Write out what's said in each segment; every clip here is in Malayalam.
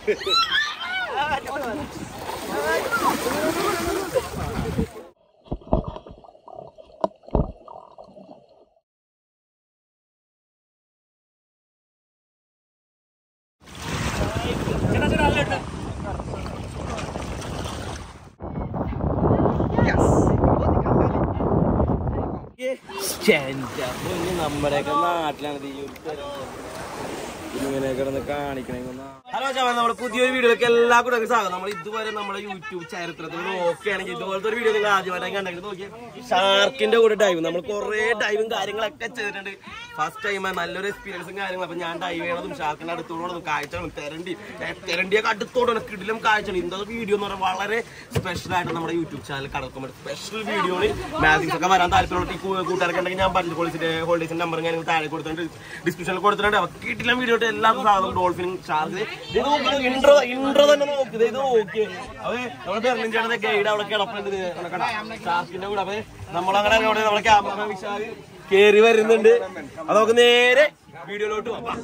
നമ്മുടെയൊക്കെ നാട്ടിലാണ് ഇങ്ങനെ കിടന്ന് കാണിക്കണേ. ഹലോ ചാ, നമ്മുടെ പുതിയൊരു വീഡിയോയിലേക്ക് എല്ലാ കൂടെ സ്വാഗതം. നമ്മൾ ഇതുവരെ നമ്മുടെ യൂട്യൂബ് ചരിത്രത്തിൽ നോക്കുകയാണെങ്കിൽ ഇതുപോലത്തെ ഒരു വീഡിയോ നിങ്ങൾ ആദ്യമായിട്ടാണ് കണ്ടെങ്കിൽ നോക്കിയാൽ ഷാർക്കിന്റെ കൂടെ ഡൈവ് നമ്മൾ കുറെ ഡൈവും കാര്യങ്ങളൊക്കെ ചെയ്തിട്ടുണ്ട്. ഫസ്റ്റ് ടൈം നല്ലൊരു എക്സ്പീരിയൻസും കാര്യങ്ങളും. അപ്പൊ ഞാൻ ഡൈവ് ചെയ്യണതും ഷാർക്കിന്റെ അടുത്തോടും കാഴ്ചകളും തെരണ്ടിയൊക്കെ അടുത്തോടെ കിടിലും കാഴ്ചകളും. ഇന്നത്തെ വീഡിയോ എന്ന് പറഞ്ഞാൽ വളരെ സ്പെഷ്യൽ ആയിട്ട് നമ്മുടെ യൂട്യൂബ് ചാനൽ കടക്കുമ്പോൾ സ്പെഷ്യൽ വീഡിയോയിൽ മാജിക്സ് ഒക്കെ വരാൻ താല്പര്യമുള്ള കൂട്ടുകാരൊക്കെ ഉണ്ടെങ്കിൽ ഞാൻ ബഡ്ജറ്റ് പോളിസിന്റെ ഹോൾഡേഴ്സിന്റെ നമ്പർ ഞാൻ താഴെ കൊടുത്തിട്ടുണ്ട്, ഡിസ്ക്രിപ്ഷനിൽ കൊടുത്തിട്ടുണ്ട്. അപ്പൊ കിടിലം വീഡിയോ എല്ലാവർക്കും സാധനം ഡോൾഫിനും ഷാർക്ക് ഇൻട്രോ തന്നെ നോക്കിയത് ഇത് നോക്കി. അപ്പൊ നമ്മുടെ ബെർലിൻ ഗൈഡ് അവിടെ കിടപ്പുണ്ട് ഷാർക്കിന്റെ കൂടെ. അപ്പൊ നമ്മളങ്ങനെ നമ്മുടെ ക്യാമറ വിശാഖ് കേറി വരുന്നുണ്ട്. അത് നമുക്ക് നേരെ വീഡിയോയിലോട്ട് പോകാം.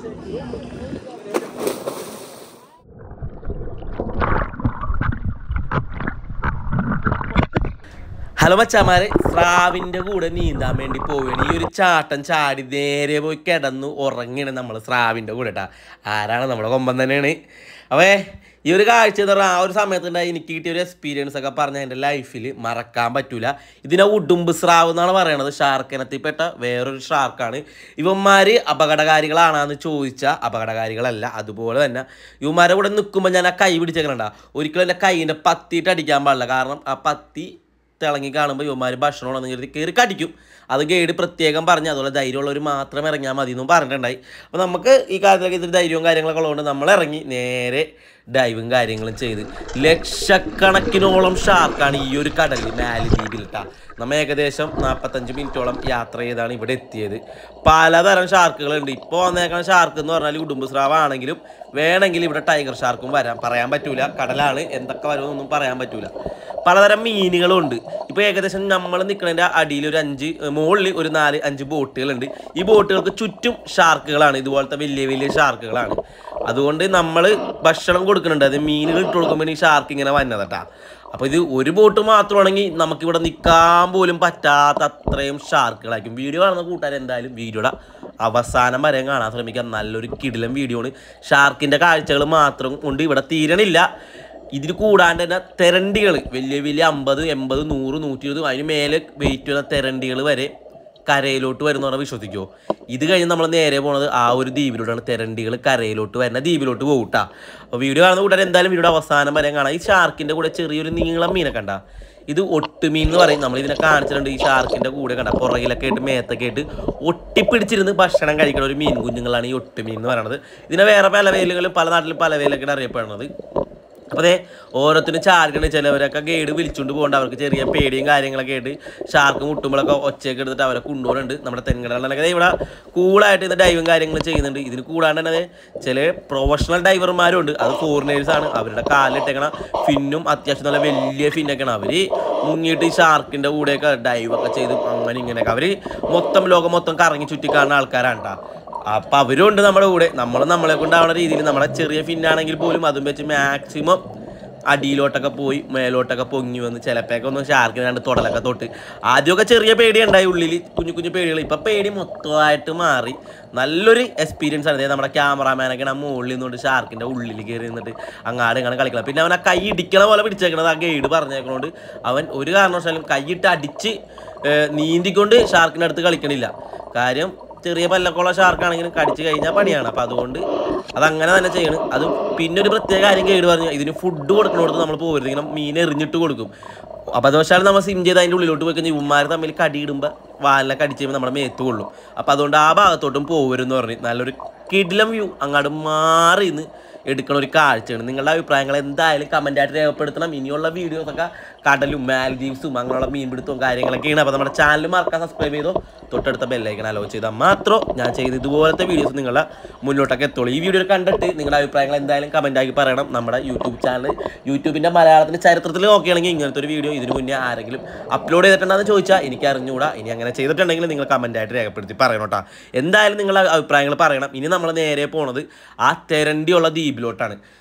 ഹലോ മച്ചാമാരെ, സ്രാവിന്റെ കൂടെ നീന്താൻ വേണ്ടി പോവുകയാണ്. ഈ ഒരു ചാട്ടം ചാടി നേരെ പോയി കിടന്നു ഉറങ്ങിയാണ് നമ്മൾ സ്രാവിന്റെ കൂടെ കേട്ടാ. ആരാണ്? നമ്മുടെ കൊമ്പൻ തന്നെയാണ്. അവേ ഈ ഒരു കാഴ്ച എന്ന് പറഞ്ഞാൽ ആ ഒരു സമയത്തുണ്ടായി എനിക്ക് കിട്ടിയ ഒരു എക്സ്പീരിയൻസ് ഒക്കെ പറഞ്ഞാൽ എൻ്റെ ലൈഫിൽ മറക്കാൻ പറ്റൂല. ഇതിനെ ഉടുമ്പ് സ്രാവ് എന്നാണ് പറയണത്. ഷാർക്ക് ഇനത്തിൽപ്പെട്ട വേറൊരു ഷാർക്കാണ്. ഇവന്മാർ അപകടകാരികളാണെന്ന് ചോദിച്ചാൽ അപകടകാരികളല്ല. അതുപോലെ തന്നെ ഇവന്മാരെ കൂടെ നിൽക്കുമ്പോൾ ഞാൻ ആ കൈ പിടിച്ചേക്കണണ്ട. ഒരിക്കലും എൻ്റെ കൈയിൻ്റെ പത്തിയിട്ട് അടിക്കാൻ പാടില്ല. കാരണം ആ പത്തി തിളങ്ങി കാണുമ്പോൾ യുവമാർ ഭക്ഷണമാണെന്ന് കരുതി കയറി കടിക്കും. അത് ഗൈഡ് പ്രത്യേകം പറഞ്ഞ് അതുപോലെ ധൈര്യമുള്ളവർ മാത്രം ഇറങ്ങിയാൽ മതി എന്നും പറഞ്ഞിട്ടുണ്ടായി. അപ്പോൾ നമുക്ക് ഈ കാര്യത്തിലൊക്കെ ഇതിൽ ധൈര്യവും കാര്യങ്ങളൊക്കെ ഉള്ളതുകൊണ്ട് നമ്മളിറങ്ങി നേരെ ഡൈവും കാര്യങ്ങളും ചെയ്ത് ലക്ഷക്കണക്കിനോളം ഷാർക്കാണ് ഈ ഒരു കടലിൽ മാലിദ്വീപിൽ ഇട്ടാ. നമ്മൾ ഏകദേശം 45 മിനിറ്റോളം യാത്ര ചെയ്താണ് ഇവിടെ എത്തിയത്. പലതരം ഷാർക്കുകളുണ്ട്. ഇപ്പോൾ വന്നേക്കുന്ന ഷാർക്ക് എന്ന് പറഞ്ഞാൽ ഉടുമ്പ് സ്രാവാണെങ്കിലും വേണമെങ്കിൽ ഇവിടെ ടൈഗർ ഷാർക്കും വരാം. പറയാൻ പറ്റൂല, കടലാണ്, എന്തൊക്കെ വരുമെന്നൊന്നും പറയാൻ പറ്റൂല. പലതരം മീനുകളുണ്ട്. ഇപ്പോൾ ഏകദേശം നമ്മൾ നിൽക്കുന്നതിൻ്റെ അടിയിൽ ഒരു 5 മുകളിൽ ഒരു 4-5 ബോട്ടുകളുണ്ട്. ഈ ബോട്ടുകൾക്ക് ചുറ്റും ഷാർക്കുകളാണ്, ഇതുപോലത്തെ വലിയ വലിയ ഷാർക്കുകളാണ്. അതുകൊണ്ട് നമ്മൾ ഭക്ഷണം കൊടുക്കുന്നുണ്ട്. അത് മീനുകൾ ഇട്ട് കൊടുക്കുമ്പോൾ ഈ ഷാർക്ക് ഇങ്ങനെ വന്നതട്ടാ. അപ്പോൾ ഇത് ഒരു ബോട്ട് മാത്രമാണെങ്കിൽ നമുക്കിവിടെ നിൽക്കാൻ പോലും പറ്റാത്ത അത്രയും ഷാർക്കുകളായിരിക്കും. വീഡിയോ കാണുന്ന കൂട്ടുകാർ എന്തായാലും വീഡിയോയുടെ അവസാനം വരെ കാണാൻ ശ്രമിക്കാം. നല്ലൊരു കിടിലം വീഡിയോ ആണ്. ഷാർക്കിൻ്റെ കാഴ്ചകൾ മാത്രം കൊണ്ട് ഇവിടെ തീരണില്ല. ഇതിന് കൂടാണ്ട് തന്നെ തെരണ്ടികൾ വലിയ വലിയ 50, 80, 100, 120 അതിന് മേലെ വെയിറ്റ് ചെയ്യുന്ന തെരണ്ടികൾ വരെ കരയിലോട്ട് വരുന്ന പറഞ്ഞാൽ വിശ്വസിക്കുമോ? ഇത് കഴിഞ്ഞ് നമ്മൾ നേരെ പോണത് ആ ഒരു ദ്വീപിലോട്ടാണ്. തെരണ്ടികൾ കരയിലോട്ട് വരുന്ന ദ്വീപിലോട്ട് പോകട്ടാ. അപ്പോൾ വീഡിയോ കാണുന്ന കൂട്ടാൻ എന്തായാലും വീഡിയോ അവസാനം വരെ കാണാം. ഈ ഷാർക്കിൻ്റെ കൂടെ ചെറിയൊരു നീളം മീനെ കണ്ട, ഇത് ഒട്ടുമീൻ എന്ന് പറയും. നമ്മൾ ഇതിനെ കാണിച്ചിട്ടുണ്ട്. ഈ ഷാർക്കിൻ്റെ കൂടെ കണ്ട പുറകിലൊക്കെ ആയിട്ട് മേത്തൊക്കെ ആയിട്ട് ഒട്ടിപ്പിടിച്ചിരുന്ന് ഭക്ഷണം കഴിക്കുന്ന ഒരു മീൻ കുഞ്ഞുങ്ങളാണ് ഈ ഒട്ടുമീൻ എന്ന് പറയുന്നത്. ഇതിനെ വേറെ പല വേലുകളും പല നാട്ടിലും പല വേലൊക്കെയാണ് അറിയപ്പെടുന്നത്. അപ്പോൾ അതേ ഓരോരുത്തരും ചാടിക്കണ ചിലവരൊക്കെ ഗൈഡ് വിളിച്ചുകൊണ്ട് പോകേണ്ട. അവർക്ക് ചെറിയ പേടിയും കാര്യങ്ങളൊക്കെ ആയിട്ട് ഷാർക്ക് മുട്ടുമ്പോഴൊക്കെ ഒച്ചയൊക്കെ എടുത്തിട്ട് അവരെ കൊണ്ടുപോകുന്നുണ്ട്. നമ്മുടെ തെങ്ങടകളിലൊക്കെ ഇവിടെ കൂളായിട്ട് ഇത് ഡൈവും കാര്യങ്ങളും ചെയ്യുന്നുണ്ട്. ഇതിന് കൂടാണ്ട് തന്നെ ചില പ്രൊഫഷണൽ ഡൈവർമാരും ഉണ്ട്. അത് ഫോറിനേഴ്സാണ്. അവരുടെ കാലിലിട്ടേക്കണ ഫിന്നും അത്യാവശ്യം നല്ല വലിയ ഫിന്നൊക്കെയാണ്. അവർ മുങ്ങിയിട്ട് ഈ ഷാർക്കിൻ്റെ കൂടെയൊക്കെ ഡൈവൊക്കെ ചെയ്ത് അങ്ങനെ ഇങ്ങനെയൊക്കെ അവർ ലോകം മൊത്തം കറങ്ങി ചുറ്റിക്കാണുന്ന ആൾക്കാരാണ് കേട്ടോ. അപ്പം അവരും ഉണ്ട് നമ്മുടെ കൂടെ. നമ്മളെ കൊണ്ടാവുന്ന രീതിയിൽ നമ്മുടെ ചെറിയ ഫിന്നാണെങ്കിൽ പോലും അതും വെച്ച് മാക്സിമം അടിയിലോട്ടൊക്കെ പോയി മേലോട്ടൊക്കെ പൊങ്ങി വന്ന് ചിലപ്പോഴൊക്കെ ഒന്ന് ഷാർക്കിന് രണ്ട് തുടലൊക്കെ തൊട്ട് ആദ്യമൊക്കെ ചെറിയ പേടി ഉണ്ടായി ഉള്ളിൽ, കുഞ്ഞു കുഞ്ഞു പേടികൾ. ഇപ്പം പേടി മൊത്തമായിട്ട് മാറി. നല്ലൊരു എക്സ്പീരിയൻസ് ആണ്. അതായത് നമ്മുടെ ക്യാമറാമാനൊക്കെ ആ മുകളിൽ നിന്നുകൊണ്ട് ഷാർക്കിൻ്റെ ഉള്ളിൽ കയറി നിന്നിട്ട് അങ്ങാട് ഇങ്ങനെ കളിക്കണം. പിന്നെ അവൻ ആ കൈ ഇടിക്കണ പോലെ പിടിച്ചേക്കണത് ആ ഗൈഡ് പറഞ്ഞേക്കണോണ്ട് അവൻ ഒരു കാരണവശാലും കൈയിട്ട് അടിച്ച് നീന്തിക്കൊണ്ട് ഷാർക്കിൻ്റെ അടുത്ത് കളിക്കണില്ല. കാര്യം ചെറിയ പല്ലക്കുള്ള ഷാർക്കാണെങ്കിലും കടിച്ചു കഴിഞ്ഞാൽ പണിയാണ്. അപ്പോൾ അതുകൊണ്ട് അതങ്ങനെ തന്നെ ചെയ്യണം. അത് പിന്നെ ഒരു പ്രത്യേക കാര്യം ഗൈഡ് പറഞ്ഞു, ഇതിന് ഫുഡ് കൊടുക്കണോടത്ത് നമ്മൾ പോകരുത്. ഇങ്ങനെ മീൻ എറിഞ്ഞിട്ട് കൊടുക്കും. അപ്പോൾ അതുവശാലും നമ്മൾ സിം ചെയ്ത് അതിൻ്റെ ഉള്ളിലോട്ട് പോയി കഴിഞ്ഞാൽ ഇവന്മാർ തമ്മിൽ കടിയിടുമ്പോൾ വാലിനൊക്കെ അടിച്ച് കഴിയുമ്പോൾ നമ്മുടെ മേത്ത് കൊള്ളും. അപ്പോൾ അതുകൊണ്ട് ആ ഭാഗത്തോട്ടും പോകരുതെന്ന് പറഞ്ഞ് നല്ലൊരു കിടിലം വ്യൂ അങ്ങോട്ട് മാറി നിന്ന് എടുക്കണ ഒരു കാഴ്ചയാണ്. നിങ്ങളുടെ അഭിപ്രായങ്ങൾ എന്തായാലും കമൻറ്റായിട്ട് രേഖപ്പെടുത്തണം. ഇനിയുള്ള വീഡിയോസൊക്കെ കടലും മാൽദീവ്സും അങ്ങനെയുള്ള മീൻപിടുത്തവും കാര്യങ്ങളൊക്കെയാണ്. അപ്പോൾ നമ്മുടെ ചാനൽ മറക്കാൻ സബ്സ്ക്രൈബ് ചെയ്തോ, തൊട്ടടുത്ത ബെല്ലൈക്കൺ അലോ ചെയ്താൽ മാത്രം ഞാൻ ചെയ്ത് ഇതുപോലത്തെ വീഡിയോസ് നിങ്ങളുടെ മുന്നോട്ടൊക്കെ എത്തുള്ളൂ. ഈ വീഡിയോ കണ്ടിട്ട് നിങ്ങളുടെ അഭിപ്രായങ്ങൾ എന്തായാലും കമൻറ്റാക്കി പറയണം. നമ്മുടെ യൂട്യൂബ് ചാനൽ യൂട്യൂബിൻ്റെ മലയാളത്തിൻ്റെ ചരിത്രത്തിൽ നോക്കുകയാണെങ്കിൽ ഇങ്ങനത്തെ ഒരു വീഡിയോ ഇതിന് മുന്നേ ആരെങ്കിലും അപ്ലോഡ് ചെയ്തിട്ടുണ്ടെന്ന് ചോദിച്ചാൽ എനിക്ക് അറിഞ്ഞുകൂടാ. ഇനി അങ്ങനെ ചെയ്തിട്ടുണ്ടെങ്കിൽ നിങ്ങൾ കമൻറ്റായിട്ട് രേഖപ്പെടുത്തി പറയണം കേട്ടോ. എന്തായാലും നിങ്ങളുടെ അഭിപ്രായങ്ങൾ പറയണം. ഇനി നമ്മൾ നേരെ പോണത് ആ തെരണ്ടിയുള്ള ദ്വീപിലോട്ടാണ്.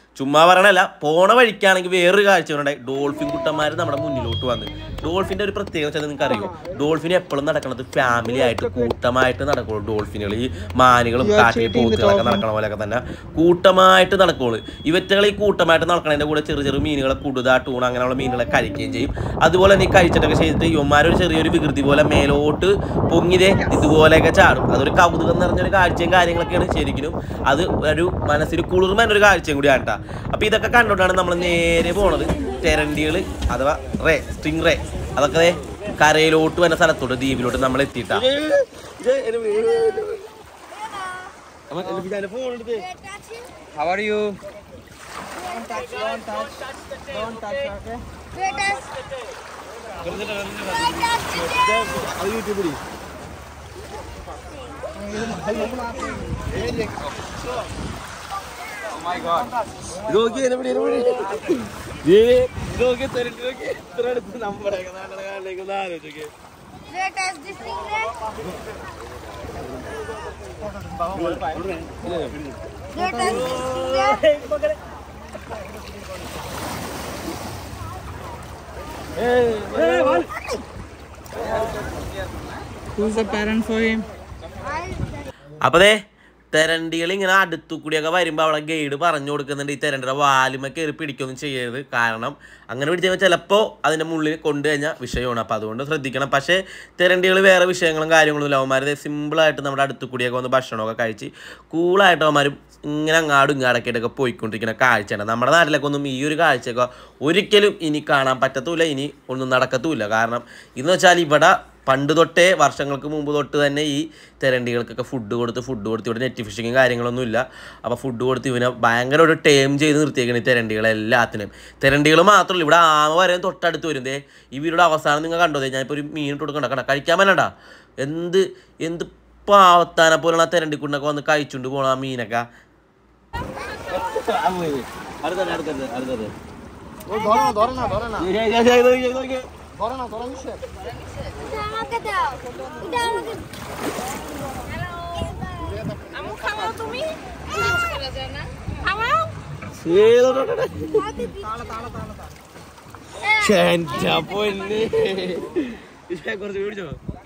ചുമ്മാ പറയണല്ല, പോണ വഴിക്കാണെങ്കിൽ വേറൊരു കാഴ്ച ഉണ്ടായി. ഡോൾഫിൻ കുട്ടന്മാർ നമ്മുടെ മുന്നിലോട്ട് വന്ന്. ഡോൾഫിൻ്റെ ഒരു പ്രത്യേകത വെച്ചാൽ നിങ്ങൾക്ക് അറിയോ, ഡോൾഫിൻ എപ്പോഴും നടക്കുന്നത് ഫാമിലി ആയിട്ട് കൂട്ടമായിട്ട് നടക്കുള്ളൂ. ഡോൾഫിനുകൾ ഈ മാനുകളും കാട്ടിൽ പോത്തുകളൊക്കെ നടക്കണ പോലെയൊക്കെ തന്നെ കൂട്ടമായിട്ട് നടക്കുള്ളൂ. ഇവറ്റകൾ ഈ കൂട്ടമായിട്ട് നടക്കണതിൻ്റെ കൂടെ ചെറിയ ചെറിയ മീനുകളെ കുടുത, ടൂൺ അങ്ങനെയുള്ള മീനുകളെ കഴിക്കുകയും ചെയ്യും. അതുപോലെ തന്നെ ഈ കഴിച്ചിട്ടൊക്കെ ചെയ്തിട്ട് ഇവന്മാരൊരു ചെറിയൊരു വികൃതി പോലെ മേലോട്ട് പൊങ്ങിതേ ഇതുപോലെയൊക്കെ ചാടും. അതൊരു കൗതുകം നിറഞ്ഞൊരു കാഴ്ചയും കാര്യങ്ങളൊക്കെയാണ്. ശരിക്കും അത് ഒരു മനസ്സിൽ കുളിർമേനൊരു കാഴ്ചയും കൂടിയാണ് കേട്ടോ. അപ്പോൾ ഇതൊക്കെ കണ്ടുകൊണ്ടാണ് നമ്മൾ നേരെ പോണത് തെരണ്ടികൾ അഥവാ സ്റ്റിംഗ് റേ. അതൊക്കെ കരയിലോട്ട് വന്ന സ്ഥലത്തോട്ട് ദ്വീപിലോട്ട് നമ്മൾ എത്തിയിട്ടാ. How are you? Oh my god. Who's the parent for him? അപ്പോൾ തെരണ്ടികൾ ഇങ്ങനെ അടുത്തു കൂടിയൊക്കെ വരുമ്പോൾ അവിടെ ഗൈഡ് പറഞ്ഞു കൊടുക്കുന്നുണ്ട്, ഈ തെരണ്ടിയുടെ വാലുമ കയറി പിടിക്കൊന്നും ചെയ്യരുത്. കാരണം അങ്ങനെ പിടിച്ചു ചിലപ്പോൾ അതിൻ്റെ മുള്ളിൽ കൊണ്ടു കഴിഞ്ഞാൽ വിഷയമാണ്. അപ്പോൾ അതുകൊണ്ട് ശ്രദ്ധിക്കണം. പക്ഷേ തെരണ്ടികൾ വേറെ വിഷയങ്ങളും കാര്യങ്ങളും ഇല്ല. അവന്മാർ സിമ്പിളായിട്ട് നമ്മുടെ അടുത്തു കൂടിയൊക്കെ വന്ന് ഭക്ഷണമൊക്കെ കഴിച്ച് കൂളായിട്ട് അവന്മാർ ഇങ്ങനെ അങ്ങാടും ഇങ്ങാടൊക്കെയായിട്ടൊക്കെ പോയിക്കൊണ്ടിരിക്കുന്ന കാഴ്ചയാണ്. നമ്മുടെ നാട്ടിലൊക്കെ ഒന്നും ഈ ഒരു കാഴ്ചയൊക്കെ ഒരിക്കലും ഇനി കാണാൻ പറ്റത്തുമില്ല, ഇനി ഒന്നും നടക്കത്തുമില്ല. കാരണം ഇതെന്ന് വെച്ചാൽ ഇവിടെ പണ്ട് തൊട്ടേ വർഷങ്ങൾക്ക് മുമ്പ് തൊട്ട് തന്നെ ഈ തെരണ്ടികൾക്കൊക്കെ ഫുഡ് കൊടുത്ത് ഇവിടെ നെറ്റ് ഫിഷിങ്ങും കാര്യങ്ങളൊന്നും ഇല്ല. അപ്പോൾ ഫുഡ് കൊടുത്ത് ഇവനെ ഭയങ്കര ഒരു ടേം ചെയ്ത് നിർത്തിയേക്കണം ഈ തെരണ്ടികളെല്ലാത്തിനും. തെരണ്ടികൾ മാത്രമല്ല, ഇവിടെ ആമ വരെ തൊട്ടടുത്ത് വരുന്നതേ. ഈ വീടിയുടെ അവസാനം നിങ്ങൾ കണ്ടോ, ഞാനിപ്പോൾ ഒരു മീൻ ഇട്ട് കൊടുക്കണ്ട, കഴിക്കാൻ പറ്റണ്ട. എന്ത് പാവത്താനെ പോലുള്ള തെരണ്ടിക്കുണ്ടൊക്കെ വന്ന് കഴിച്ചുകൊണ്ട് പോകണം ആ മീനൊക്കെ. കുറച്ച് പിടിച്ചോ.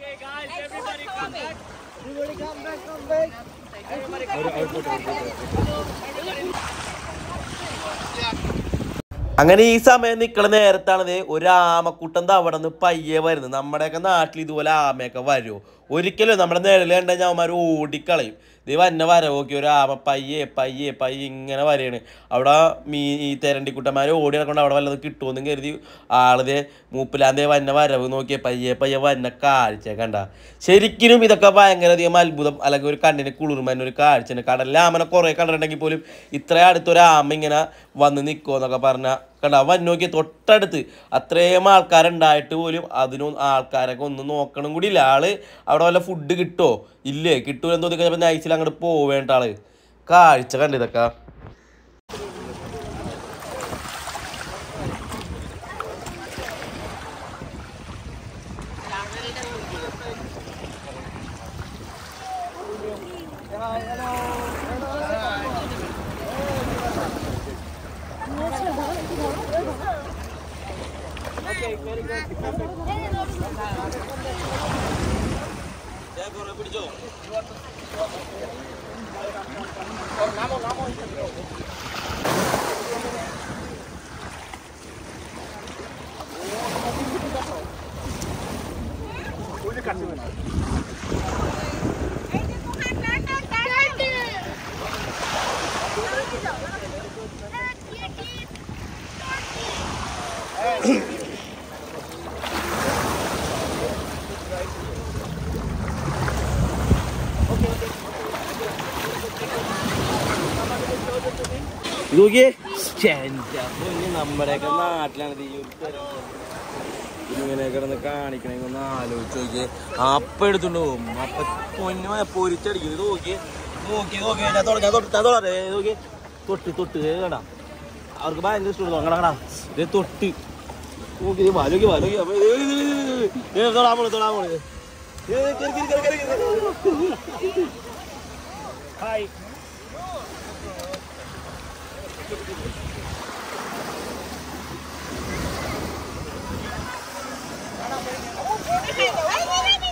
അങ്ങനെ ഈ സമയം നിൽക്കണ നേരത്താണത് ഒരു ആമക്കൂട്ടം അവിടെ നിന്ന് പയ്യെ വരുന്നത്. നമ്മുടെയൊക്കെ നാട്ടിൽ ഇതുപോലെ ആമയൊക്കെ വരുമോ? ഒരിക്കലും നമ്മുടെ നിഴലുണ്ടെങ്കിൽ അവന്മാർ ഓടിക്കളയും. ഇത് വന്നെ വരവോക്കി ഒരു ആമ പയ്യെ ഇങ്ങനെ വരെയാണ്. അവിടെ ഈ തെരണ്ടിക്കുട്ടന്മാർ ഓടി നടക്കൊണ്ട് അവിടെ വല്ലതും കിട്ടുമെന്നും കരുതി ആളത് മൂപ്പിലാന്തേ വന്നെ വരവ് നോക്കിയ പയ്യെ വന്ന കാഴ്ച കണ്ട. ശരിക്കും ഇതൊക്കെ ഭയങ്കരധികം അത്ഭുതം, അല്ലെങ്കിൽ ഒരു കണ്ണിന് കുളിർമന്ന ഒരു കാഴ്ചയാണ്. കടലിലെ ആമനെ കുറേ കണ്ടിട്ടുണ്ടെങ്കിൽ പോലും ഇത്ര അടുത്തൊരു ആമ ഇങ്ങനെ വന്ന് നിൽക്കുമോ എന്നൊക്കെ പറഞ്ഞാൽ കണ്ട. വന്ന് നോക്കിയ തൊട്ടടുത്ത് അത്രയും ആൾക്കാരുണ്ടായിട്ട് പോലും അതിനും ആൾക്കാരൊക്കെ ഒന്നും നോക്കണം കൂടി ഇല്ല. ആള് അവിടെ വല്ല ഫുഡ് കിട്ടുമോ ഇല്ലേ, കിട്ടൂലെന്ന് തോന്നി കഴിഞ്ഞപ്പോൾ നൈസിൽ അങ്ങോട്ട് പോവേണ്ട ആള്. കാഴ്ച കണ്ട് ഇതൊക്കെ. പിടിച്ചോ. ഇത് നോക്കിയേ, നമ്മുടെയൊക്കെ നാട്ടിലാണ് ഇങ്ങനെ കിടന്ന് കാണിക്കണമെങ്കിൽ ഒന്ന് ആലോചിച്ച് നോക്കിയേ. അപ്പം എടുത്തുകൊണ്ട് പോകും, അപ്പം പൊന്നു പൊരിച്ചടിക്കും. ഇത് നോക്കി തൊട്ട് കേടാ, അവർക്ക് ഭയങ്കര ഇഷ്ടം തുടങ്ങടാ. ഇത് തൊട്ട് നോക്കി വലോക്കി തൊടാമോള് ഹായ്.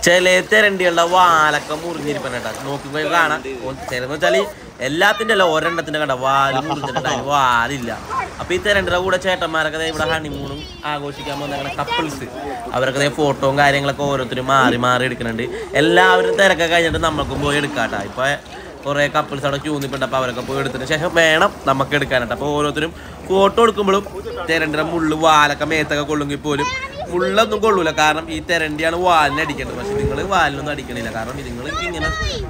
ചില തെരണ്ടികളുടെ വാലൊക്കെ മുറിഞ്ഞിരിപ്പണ കേട്ടോ. നോക്കുമ്പോൾ കാണാം. ചിലന്ന് വെച്ചാൽ എല്ലാത്തിൻ്റെ അല്ല, ഒരെണ്ണത്തിൻ്റെ കണ്ട വാല് മുറിഞ്ഞിട്ടുണ്ടായി, വാലില്ല. അപ്പോൾ ഈ തെരണ്ടിയുടെ കൂടെ ചേട്ടന്മാരൊക്കെ ഇവിടെ ഹണിമൂണും ആഘോഷിക്കാൻ പോകുന്ന കപ്പിൾസ് അവരൊക്കെ ഫോട്ടോയും കാര്യങ്ങളൊക്കെ ഓരോരുത്തരും മാറി മാറി എടുക്കുന്നുണ്ട്. എല്ലാവരും തിരക്കൊക്കെ കഴിഞ്ഞിട്ട് നമുക്കും പോയി എടുക്കാട്ടോ. ഇപ്പോൾ കുറേ കപ്പിൾസ് അവിടെ ക്യൂ നിൽപ്പുണ്ട്. അപ്പോൾ അവരൊക്കെ പോയി എടുത്തതിന് ശേഷം വേണം നമുക്ക് എടുക്കാനായിട്ട്. അപ്പോൾ ഓരോരുത്തരും ഫോട്ടോ എടുക്കുമ്പോഴും തെരണ്ടിയുടെ മുള്ളു വാലൊക്കെ മേത്തൊക്കെ കൊള്ളുമെങ്കിൽ പോലും മുള്ളൊന്നും കൊള്ളൂല. കാരണം ഈ തെരണ്ടിയാണ് വാലിന് അടിക്കേണ്ടത്. പക്ഷെ നിങ്ങൾ വാലിനൊന്നും അടിക്കണില്ല. കാരണം നിങ്ങൾ ഇങ്ങനെ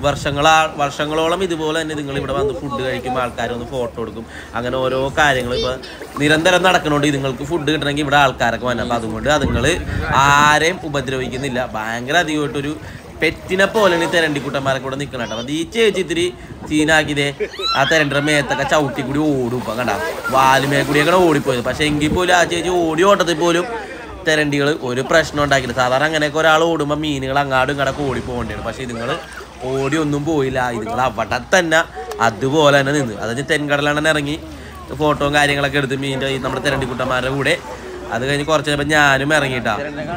വർഷങ്ങളോളം ഇതുപോലെ തന്നെ നിങ്ങൾ ഇവിടെ വന്ന് ഫുഡ് കഴിക്കുമ്പോൾ ആൾക്കാരൊന്ന് ഫോട്ടോ എടുക്കും. അങ്ങനെ ഓരോ കാര്യങ്ങൾ ഇപ്പോൾ നിരന്തരം നടക്കണോണ്ട് നിങ്ങൾക്ക് ഫുഡ് കിട്ടണമെങ്കിൽ ഇവിടെ ആൾക്കാരൊക്കെ വരണം. അപ്പോൾ അതുകൊണ്ട് അതുങ്ങൾ ആരെയും ഉപദ്രവിക്കുന്നില്ല. ഭയങ്കര അധികമായിട്ടൊരു പെറ്റിനെ പോലെയാണ് ഈ തെരണ്ടിക്കുട്ടന്മാരൊക്കെ ഇവിടെ നിൽക്കണം കേട്ടോ. അത് ഈ ചേച്ചി ഇത്തിരി സീനാക്കിയതേ ആ തെരണ്ടിയുടെ മേത്തൊക്കെ ചവിട്ടി കൂടി ഓടും. ഇപ്പം കണ്ട വാലുമേ കൂടിയൊക്കെ ഓടിപ്പോയത്. പക്ഷെ എങ്കിൽ പോലും ആ ചേച്ചി ഓടി ഓട്ടത്തിൽ പോലും തെരണ്ടികൾ ഒരു പ്രശ്നം ഉണ്ടാക്കില്ല. സാധാരണ അങ്ങനെയൊക്കെ ഒരാൾ ഓടുമ്പോൾ മീനുകൾ അങ്ങാടും ഇങ്ങടൊക്കെ ഓടിപ്പോകേണ്ടതാണ്. പക്ഷേ ഇതുങ്ങൾ ഓടിയൊന്നും പോയില്ല. ഇതുങ്ങൾ അവിടെ തന്നെ അതുപോലെ തന്നെ നിന്ന്. അതായത് തെൻകടലാണ് ഇറങ്ങി ഫോട്ടോയും കാര്യങ്ങളൊക്കെ എടുത്ത് മീൻ്റെ നമ്മുടെ തെരണ്ടിക്കുട്ടന്മാരുടെ കൂടെ. അത് കഴിഞ്ഞ് കുറച്ച് കഴിഞ്ഞപ്പോൾ ഞാനും ഇറങ്ങിയിട്ടാ.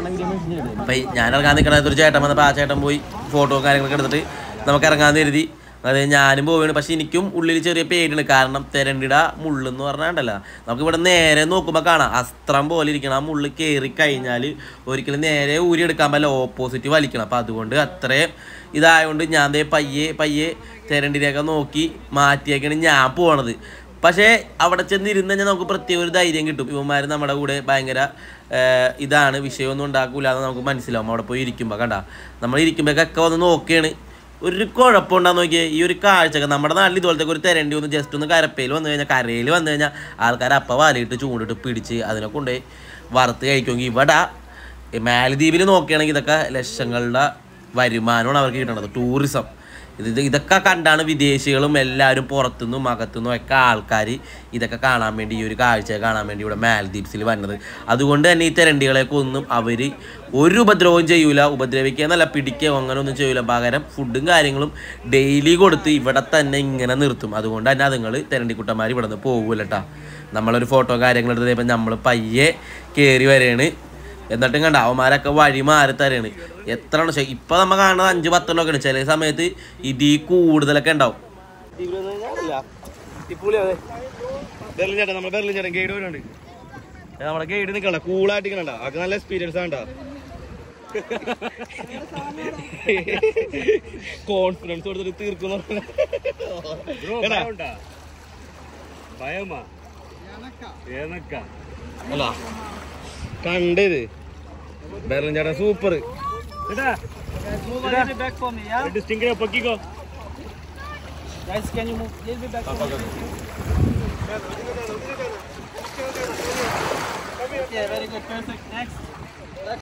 അപ്പം ഞാൻ ഇറങ്ങാൻ നിൽക്കണത് ഒരു ചേട്ടൻ വന്നപ്പോൾ ആ ചേട്ടൻ പോയി ഫോട്ടോ കാര്യങ്ങളൊക്കെ എടുത്തിട്ട് നമുക്ക് ഇറങ്ങാമെന്ന് കരുതി. അതായത് ഞാനും പോവുകയാണ്. പക്ഷെ എനിക്കും ഉള്ളിൽ ചെറിയ പേടിയാണ്. കാരണം തെരണ്ടിയുടെ മുള്ളെന്ന് പറഞ്ഞാണ്ടല്ലോ, നമുക്കിവിടെ നേരെ നോക്കുമ്പോൾ കാണാം അസ്ത്രം പോലെ ഇരിക്കണം. ആ മുള്ള് കയറി കഴിഞ്ഞാൽ ഒരിക്കലും നേരെ ഊരി എടുക്കാൻ പറ്റില്ല, ഓപ്പോസിറ്റ് വലിക്കണം. അപ്പം അതുകൊണ്ട് അത്രയും ഇതായതുകൊണ്ട് ഞാൻ പയ്യെ തെരണ്ടിനെയൊക്കെ നോക്കി മാറ്റിയേക്കാണ് ഞാൻ പോണത്. പക്ഷേ അവിടെ ചെന്നിരുന്ന് കഴിഞ്ഞാൽ നമുക്ക് പ്രത്യേക ഒരു ധൈര്യം കിട്ടും. ഇവന്മാർ നമ്മുടെ കൂടെ ഭയങ്കര ഇതാണ്, വിഷയമൊന്നും ഉണ്ടാക്കൂല എന്ന് നമുക്ക് മനസ്സിലാവും. അവിടെ പോയി ഇരിക്കുമ്പോൾ കണ്ട നമ്മൾ ഇരിക്കുമ്പോഴൊക്കെ വന്ന് നോക്കുകയാണ്. ഒരു കുഴപ്പമുണ്ടാന്ന് നോക്കിയാൽ ഈ ഒരു കാഴ്ചയൊക്കെ നമ്മുടെ നാട്ടിൽ ഇതുപോലത്തെ ഒരു തെരണ്ടി ഒന്ന് ജസ്റ്റ് ഒന്ന് കരപ്പയിൽ വന്നു കഴിഞ്ഞാൽ, കരയിൽ വന്നു കഴിഞ്ഞാൽ ആൾക്കാർ അപ്പം വാലിയിട്ട് ചൂണ്ടിട്ട് പിടിച്ച് അതിനെ കൊണ്ടുപോയി വറുത്ത് കഴിക്കുമെങ്കിൽ ഇവിടെ മാലദ്വീപിൽ നോക്കുകയാണെങ്കിൽ ഇതൊക്കെ ലക്ഷങ്ങളുടെ വരുമാനമാണ് അവർക്ക് കിട്ടണത്. ടൂറിസം ഇതൊക്കെ കണ്ടാണ് വിദേശികളും എല്ലാവരും പുറത്തുനിന്നും അകത്തുനിന്നും ഒക്കെ ആൾക്കാർ ഇതൊക്കെ കാണാൻ വേണ്ടി, ഈ ഒരു കാഴ്ച കാണാൻ വേണ്ടി ഇവിടെ മാലദ്വീപ്സിൽ വരുന്നത്. അതുകൊണ്ട് തന്നെ ഈ തെരണ്ടികളെയൊക്കെ ഒന്നും അവർ ഒരു ഉപദ്രവവും ചെയ്യൂല. ഉപദ്രവിക്കുക എന്നല്ല, പിടിക്കുക അങ്ങനെ ഒന്നും ചെയ്യൂല. പകരം ഫുഡും കാര്യങ്ങളും ഡെയിലി കൊടുത്ത് ഇവിടെ തന്നെ ഇങ്ങനെ നിർത്തും. അതുകൊണ്ട് തന്നെ അതുങ്ങൾ തെരണ്ടിക്കുട്ടന്മാർ ഇവിടെ നിന്ന് പോകൂല കേട്ടോ. നമ്മളൊരു ഫോട്ടോ കാര്യങ്ങളെടുത്ത് കഴിയുമ്പോൾ നമ്മൾ പയ്യെ കയറി വരെയാണ്. എന്നിട്ടും കണ്ട അവന്മാരൊക്കെ വഴി മാറി തരാണ്. എത്ര ഇപ്പം നമ്മൾ കാണുന്നത് 5-10 ചില സമയത്ത് ഇതിൽ കൂടുതലൊക്കെ ഉണ്ടാവും. നമ്മുടെ ഗൈഡ് നിൽക്കണ്ട, കൂളായിട്ട് നിൽക്കണ്ട. അതൊക്കെ നല്ല എക്സ്പീരിയൻസ് ആണ്ടാ. കോൺഫിഡൻസ് കൊടുത്തിട്ട് തീർക്കുന്നു. അല്ല കണ്ടത് ബെർലിൻ ചേട്ടൻ super. Guys, can you move a little bit back? Okay, very good, perfect. Next.